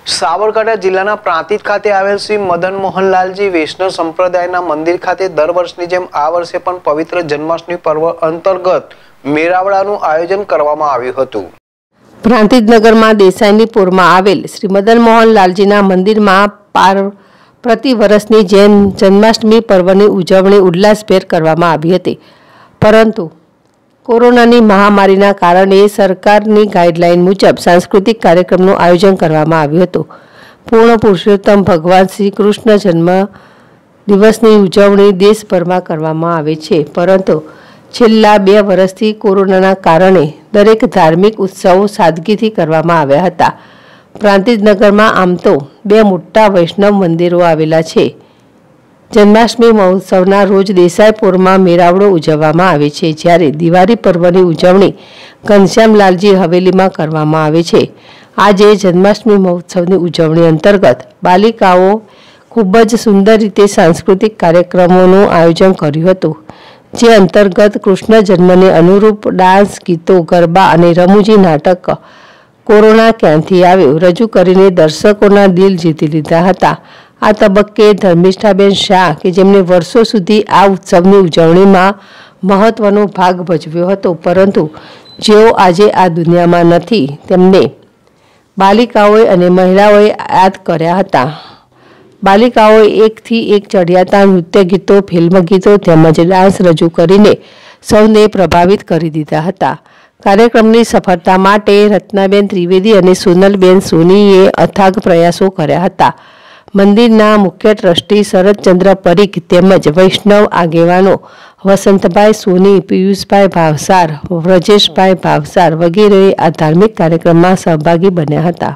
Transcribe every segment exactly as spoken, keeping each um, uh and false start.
સાબરકાંઠા જિલ્લાના પ્રાંતિજ ખાતે આવેલ શ્રી મદન મોહનલાલજી વૈષ્ણવ સંપ્રદાયના મંદિર ખાતે દર વર્ષની જેમ આ વર્ષે પણ પવિત્ર જન્માષ્ટમી પર્વ અંતર્ગત મેળાવડાનું આયોજન કરવામાં આવ્યું હતું। પ્રાંતિજ નગરમાં દેસાઈનીપુરમાં આવેલ શ્રી મદન મોહનલાલજીના મંદિરમાં પાર પ્રતિ વર્ષની જેમ જન્માષ્ટમી પર્વની ઉજવણી ઉલ્લાસભેર કરવામાં આવી હતી, પરંતુ કોરોનાની મહામારીના કારણે સરકારની ગાઈડલાઈન મુજબ સાંસ્કૃતિક કાર્યક્રમનું આયોજન કરવામાં આવ્યું હતું। પૂર્ણ પુરુષોત્તમ ભગવાન શ્રી કૃષ્ણ જન્મ દિવસની ઉજવણી દેશભરમાં કરવામાં આવે છે, પરંતુ છેલ્લા બે વર્ષથી કોરોનાના કારણે દરેક ધાર્મિક ઉત્સવો સાદગીથી કરવામાં આવ્યા હતા। પ્રાંતિજ નગરમાં આમ તો બે મોટા વૈષ્ણવ મંદિરો આવેલા છે। જન્માષ્ટમી મહોત્સવના રોજ દેસાઈપુરમાં મેળાવડો ઉજવવામાં આવે છે, જ્યારે દિવાળી પર્વની ઉજવણી ઘનશ્યામલાલજી હવેલીમાં કરવામાં આવે છે। આજે જન્માષ્ટમી મહોત્સવની ઉજવણી અંતર્ગત બાલિકાઓ ખૂબ જ સુંદર રીતે સાંસ્કૃતિક કાર્યક્રમોનું આયોજન કર્યું હતું, જે અંતર્ગત કૃષ્ણ જન્મને અનુરૂપ ડાન્સ, ગીતો, ગરબા અને રમૂજી નાટક કોરોના ક્યાંથી આવ્યો રજૂ કરીને દર્શકોના દિલ જીતી લીધા હતા। આ તબક્કે ધર્મિષ્ઠાબેન શાહ, કે જેમણે વર્ષો સુધી આ ઉત્સવની ઉજવણીમાં મહત્વનો ભાગ ભજવ્યો હતો, પરંતુ જેઓ આજે આ દુનિયામાં નથી, તેમને બાલિકાઓએ અને મહિલાઓએ યાદ કર્યા હતા। બાલિકાઓએ એકથી એક ચડિયાતા નૃત્ય ગીતો, ફિલ્મ ગીતો તેમજ ડાન્સ રજૂ કરીને સૌને પ્રભાવિત કરી દીધા હતા। કાર્યક્રમની સફળતા માટે રત્નાબેન ત્રિવેદી અને સોનલબેન સોનીએ અથાગ પ્રયાસો કર્યા હતા। મંદિરના મુખ્ય ટ્રસ્ટી શરદચંદ્ર પરીખ તેમજ વૈષ્ણવ આગેવાનો વસંતભાઈ સોની, પિયુષભાઈ ભાવસાર, વ્રજેશભાઈ ભાવસાર વગેરેએ આ ધાર્મિક કાર્યક્રમમાં સહભાગી બન્યા હતા।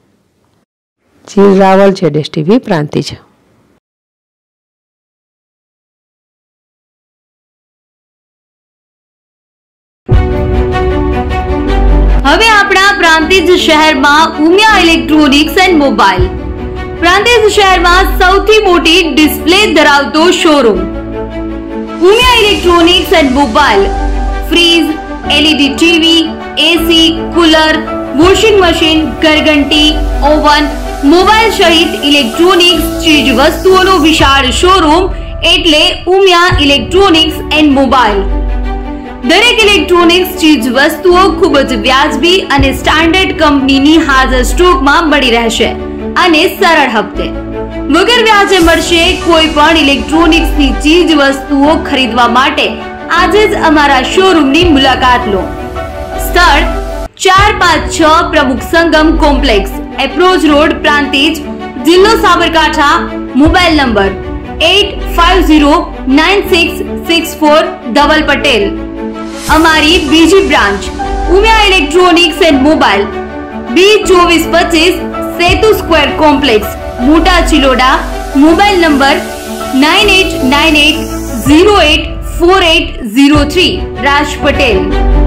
જીલ રાવલ, જેડેશ ટીવી, પ્રાંતિજ। હવે આપણા પ્રાંતિજ શહેરમાં Umiya electronics and mobile Prantij શહેરમાં સૌથી મોટી ડિસ્પ્લે ધરાવતો showroom Umiya electronics and mobile fridge, LED TV, AC, cooler, washing machine, ઘરઘંટી, ઓવન, મોબાઈલ સહિત ઇલેક્ટ્રોનિક્સ ચીજ વસ્તુઓનો વિશાળ શોરૂમ એટલે ઉમિયા ઇલેક્ટ્રોનિક્સ એન્ડ મોબાઈલ। દરેક ઇલેક્ટ્રોનિક્સ ચીજ વસ્તુઓ ખૂબ જ વ્યાજબી અને સ્ટાન્ડર્ડ કંપનીની હાજર સ્ટોકમાં મળી રહેશે અને સરળ હપ્તે વગર વ્યાજે મળશે। કોઈ પણ ઇલેક્ટ્રોનિક્સની ચીજ વસ્તુઓ ખરીદવા માટે આજે જ અમારા શોરૂમની મુલાકાત લો। સ્થળ ચાર પાંચ છ Pramukh Sangam complex, approach road, Prantij, જિલ્લો Sabarkantha. Mobile number eight five zero nine six six four Dhaval Patel. અમારી બીજી branch Umiya electronics and mobile B ચોવીસ પચીસ Setu square complex, Mota Chiloda. Mobile number nine eight nine eight zero eight four eight zero three, Raj Patel.